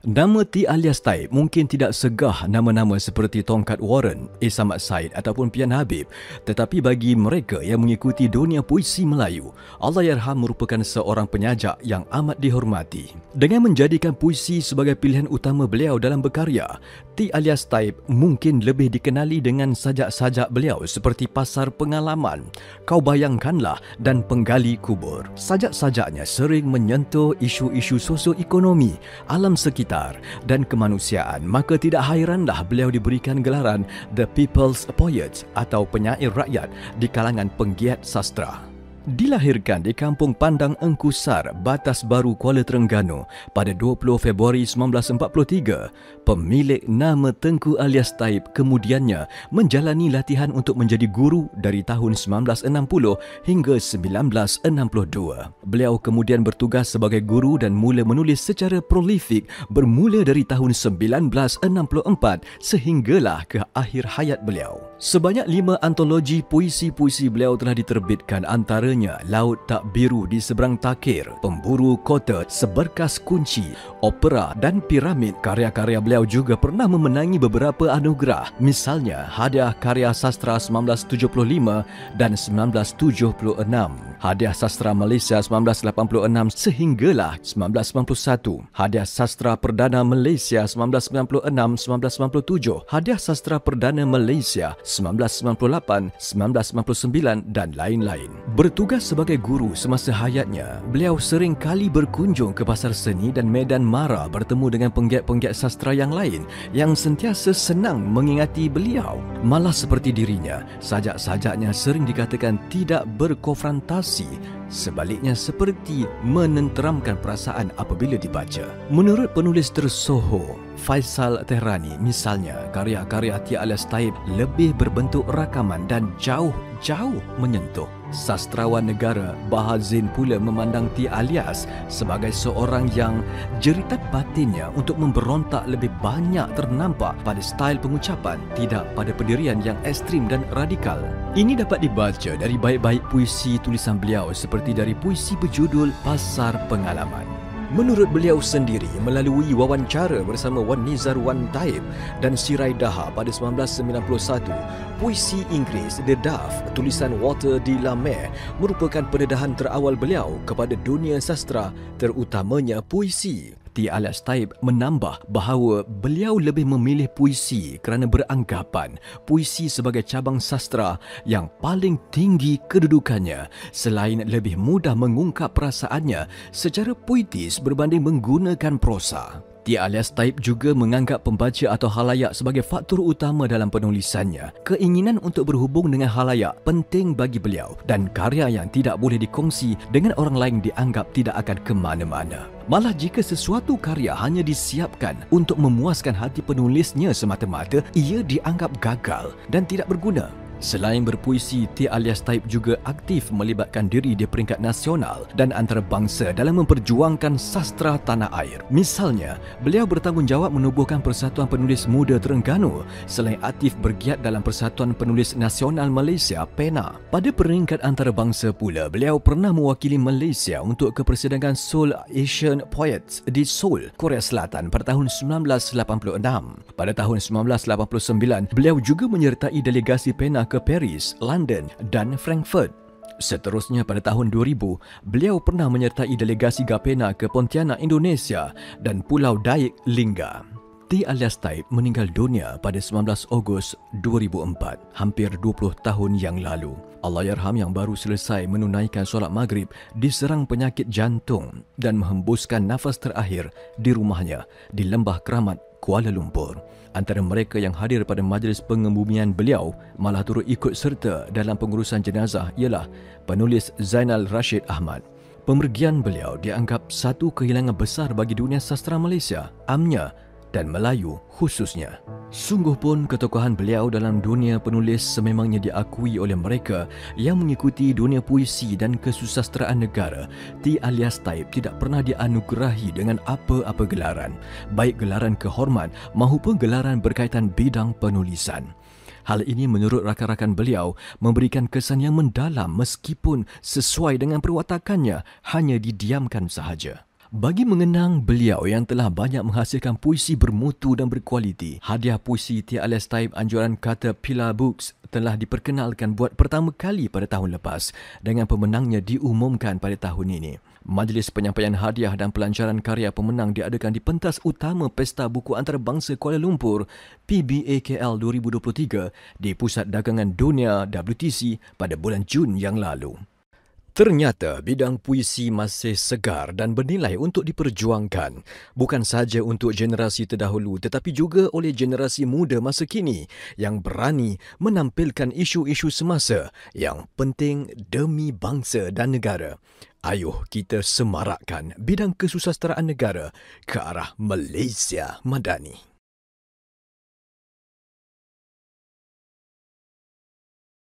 Nama T alias Taib mungkin tidak segah nama-nama seperti Tongkat Warren, Samad Said ataupun Pian Habib, tetapi bagi mereka yang mengikuti dunia puisi Melayu, Allahyarham merupakan seorang penyajak yang amat dihormati. Dengan menjadikan puisi sebagai pilihan utama beliau dalam berkarya, T alias Taib mungkin lebih dikenali dengan sajak-sajak beliau seperti Pasar Pengalaman, Kau Bayangkanlah dan Penggali Kubur. Sajak-sajaknya sering menyentuh isu-isu sosioekonomi, alam sekitar dan kemanusiaan, maka tidak hairanlah beliau diberikan gelaran The People's Poet atau penyair rakyat di kalangan penggiat sastra. Dilahirkan di Kampung Pandang Engkusar, Batas Baru, Kuala Terengganu pada 20 Februari 1943, pemilik nama Tengku alias Taib kemudiannya menjalani latihan untuk menjadi guru dari tahun 1960 hingga 1962. Beliau kemudian bertugas sebagai guru dan mula menulis secara prolifik bermula dari tahun 1964 sehinggalah ke akhir hayat beliau. Sebanyak 5 antologi puisi-puisi beliau telah diterbitkan, antaranya Laut Tak Biru di Seberang Takir, Pemburu Kota, Seberkas Kunci, Opera dan Piramid. Karya-karya beliau juga pernah memenangi beberapa anugerah, misalnya Hadiah Karya Sastra 1975 dan 1976, Hadiah Sastra Malaysia 1986 sehinggalah 1991, Hadiah Sastra Perdana Malaysia 1996-1997, Hadiah Sastra Perdana Malaysia 1998, 1999 dan lain-lain. Bertugas sebagai guru semasa hayatnya, beliau sering kali berkunjung ke pasar seni dan medan mara bertemu dengan penggiat-penggiat sastra yang lain yang sentiasa senang mengingati beliau. Malah seperti dirinya, sajak-sajaknya sering dikatakan tidak berkonfrontasi, sebaliknya seperti menenteramkan perasaan apabila dibaca. Menurut penulis tersohor Faisal Tehrani misalnya, karya-karya T alias Taib lebih berbentuk rakaman dan jauh-jauh menyentuh. Sastrawan negara Bahazin pula memandang T alias sebagai seorang yang jeritan batinnya untuk memberontak lebih banyak ternampak pada style pengucapan, tidak pada pendirian yang ekstrim dan radikal. Ini dapat dibaca dari baik-baik puisi tulisan beliau seperti dari puisi berjudul Pasar Pengalaman. Menurut beliau sendiri, melalui wawancara bersama Wan Nizar Wan Taib dan Sirai Daha pada 1991, puisi Inggeris The Dove tulisan Walter de la Mare merupakan pendedahan terawal beliau kepada dunia sastra, terutamanya puisi. T alias Taib menambah bahawa beliau lebih memilih puisi kerana beranggapan puisi sebagai cabang sastra yang paling tinggi kedudukannya, selain lebih mudah mengungkap perasaannya secara puitis berbanding menggunakan prosa. T alias Taib juga menganggap pembaca atau halayak sebagai faktor utama dalam penulisannya. Keinginan untuk berhubung dengan halayak penting bagi beliau dan karya yang tidak boleh dikongsi dengan orang lain dianggap tidak akan ke mana-mana. Malah jika sesuatu karya hanya disiapkan untuk memuaskan hati penulisnya semata-mata, ia dianggap gagal dan tidak berguna. Selain berpuisi, T alias Taib juga aktif melibatkan diri di peringkat nasional dan antarabangsa dalam memperjuangkan sastra tanah air. Misalnya, beliau bertanggungjawab menubuhkan Persatuan Penulis Muda Terengganu selain aktif bergiat dalam Persatuan Penulis Nasional Malaysia (PENA). Pada peringkat antarabangsa pula, beliau pernah mewakili Malaysia untuk kepersidangan Seoul Asian Poets di Seoul, Korea Selatan pada tahun 1986. Pada tahun 1989, beliau juga menyertai delegasi PENA ke Paris, London dan Frankfurt. Seterusnya pada tahun 2000, beliau pernah menyertai delegasi GAPENA ke Pontianak, Indonesia dan Pulau Daik, Lingga. T alias Taib meninggal dunia pada 19 Ogos 2004, hampir 20 tahun yang lalu. Allahyarham yang baru selesai menunaikan solat maghrib diserang penyakit jantung dan menghembuskan nafas terakhir di rumahnya di Lembah Keramat, Kuala Lumpur. Antara mereka yang hadir pada majlis pengebumian beliau malah turut ikut serta dalam pengurusan jenazah ialah penulis Zainal Rashid Ahmad. Pemergian beliau dianggap satu kehilangan besar bagi dunia sastra Malaysia, amnya dan Melayu khususnya. Sungguh pun ketokohan beliau dalam dunia penulis sememangnya diakui oleh mereka yang mengikuti dunia puisi dan kesusastraan negara. T alias Taib tidak pernah dianugerahi dengan apa-apa gelaran, baik gelaran kehormat maupun gelaran berkaitan bidang penulisan. Hal ini menurut rakan-rakan beliau memberikan kesan yang mendalam meskipun sesuai dengan perwatakannya hanya didiamkan sahaja. Bagi mengenang beliau yang telah banyak menghasilkan puisi bermutu dan berkualiti, hadiah puisi TLS Taib anjuran kata Pillar Books telah diperkenalkan buat pertama kali pada tahun lepas dengan pemenangnya diumumkan pada tahun ini. Majlis penyampaian hadiah dan pelancaran karya pemenang diadakan di pentas utama Pesta Buku Antarabangsa Kuala Lumpur PBAKL 2023 di Pusat Dagangan Dunia WTC pada bulan Jun yang lalu. Ternyata bidang puisi masih segar dan bernilai untuk diperjuangkan, bukan sahaja untuk generasi terdahulu tetapi juga oleh generasi muda masa kini yang berani menampilkan isu-isu semasa yang penting demi bangsa dan negara. Ayuh kita semarakkan bidang kesusasteraan negara ke arah Malaysia Madani.